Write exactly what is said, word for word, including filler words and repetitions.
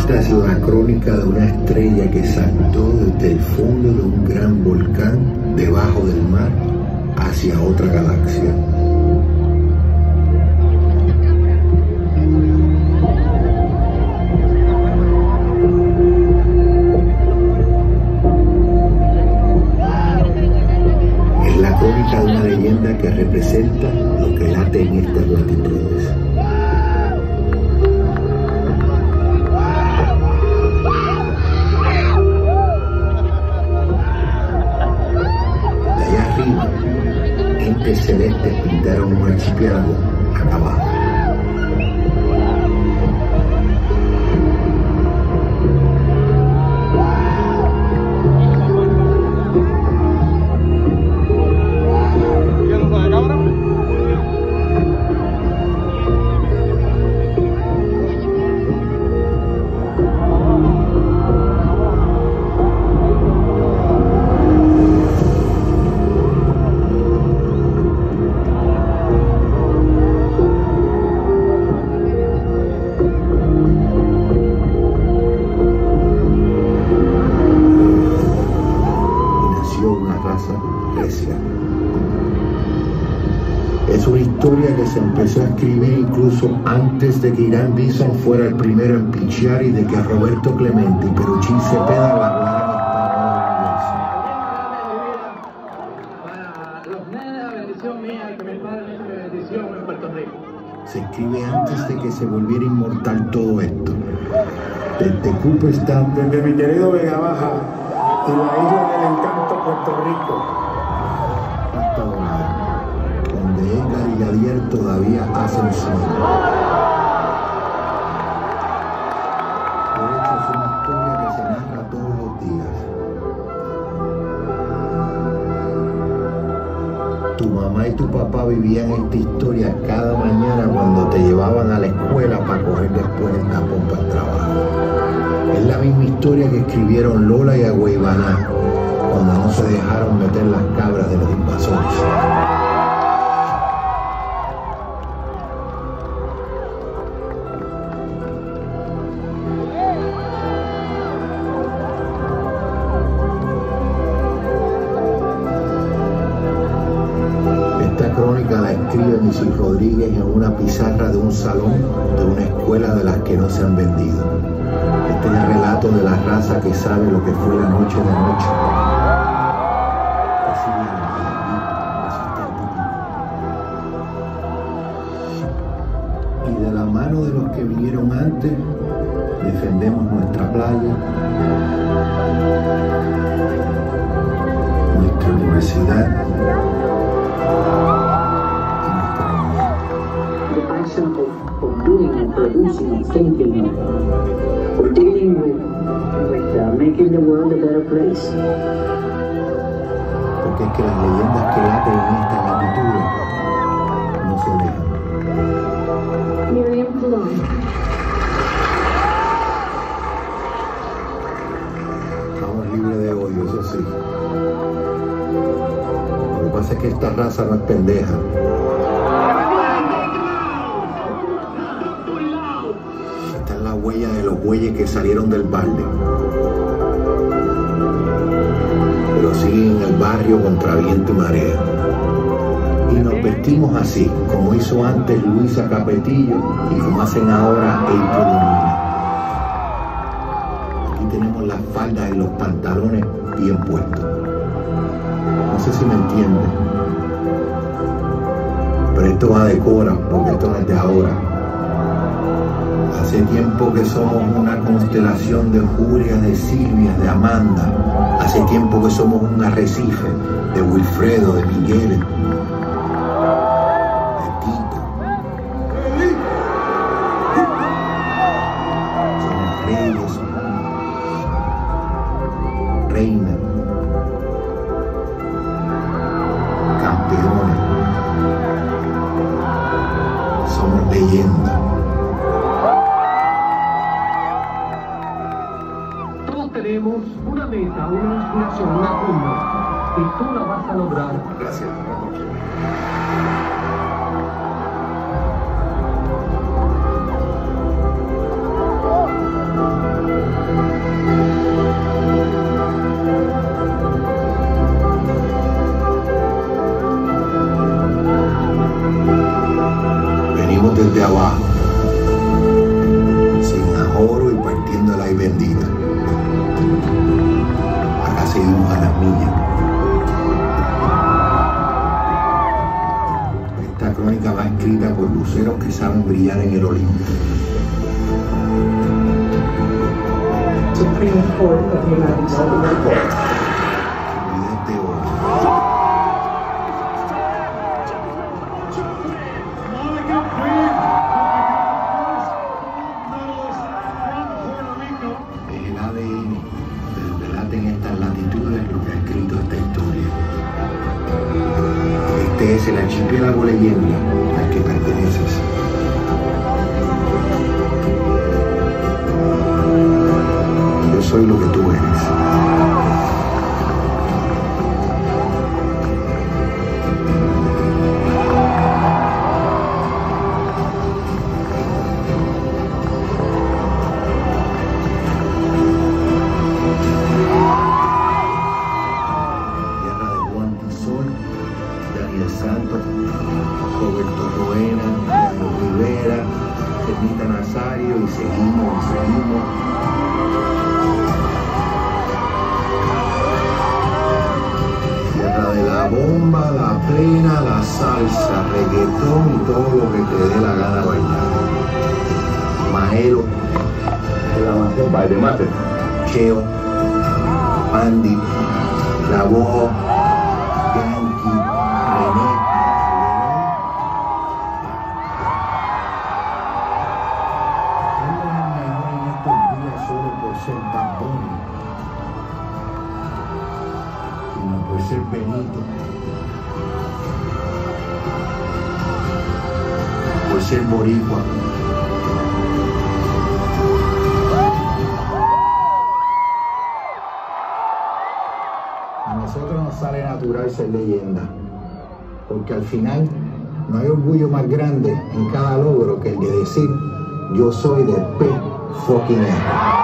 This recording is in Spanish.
Esta es la crónica de una estrella que saltó desde el fondo de un gran volcán debajo del mar hacia otra galaxia. Es la crónica de una leyenda que representa lo que late en estas latitudes. Entes celestes pintaron un archipiélago acá abajo. Es una historia que se empezó a escribir incluso antes de que Irán Bison fuera el primero en pichear y de que Roberto Clemente y Peruchín Cepeda la hablaran español. Se escribe antes de que se volviera inmortal todo esto. Desde Cooperstown, desde mi querido Vega Baja y la isla del encanto Puerto Rico, donde Edgar y Gadiel todavía hacen sueño. De hecho, es una historia que se narra todos los días. Tu mamá y tu papá vivían esta historia cada mañana cuando te llevaban a la escuela para coger después el tapón para el trabajo. Es la misma historia que escribieron Lola y Agüeybaná cuando no se dejaron meter las cabras de los invasores. Esta crónica la escribe Misil Rodríguez en una pizarra de un salón de una escuela de las que no se han vendido. Este es el relato de la raza que sabe lo que fue la noche de noche. Y de la mano de los que vinieron antes, defendemos nuestra playa, nuestra universidad y nuestra comunidad. The action of, of doing and producing and thinking of, or dealing with, with uh, making the world a better place. Porque es que las leyendas que laten en estas latitudes no se dejan. Miriam Colon. Estamos libres de odio, eso sí. Lo que pasa es que esta raza no es pendeja. Esta es la huella de los bueyes que salieron del balde, pero siguen en el barrio contra viento y marea. Y nos vestimos así, como hizo antes Luisa Capetillo y como hacen ahora April O'Neil. Aquí tenemos las faldas y los pantalones bien puestos. No sé si me entienden, pero esto va de cora, porque esto no es de ahora. Hace tiempo que somos una constelación de Julia, de Silvia, de Amanda. Hace tiempo que somos un arrecife de Wilfredo, de Miguel, de Tito. Somos reyes, reinas, campeones. Somos leyendas. Tenemos una meta, una inspiración, una cumbre, y tú la vas a lograr. Gracias. luceros que saben brillar en el Olimpo. Supreme Court of the United States. Presidente hoy. Es el A D N del que late en estas latitudes lo que ha escrito esta historia. Este es el archipiélago leyenda al que perteneces. Yo soy lo que tú eres. Daniel Santos, Roberto Roena, Daniel Rivera, Ernita Nazario, y seguimos, y seguimos. Tierra de la bomba, la plena, la salsa, reggaetón y todo lo que te dé la gana bailar. Maelo, Baile mate. Cheo, Andy, La Voz, ser Bad Bunny, sino por ser Benito, por ser boricua. A nosotros nos sale natural ser leyenda, porque al final no hay orgullo más grande en cada logro que el de decir yo soy de P fucking E.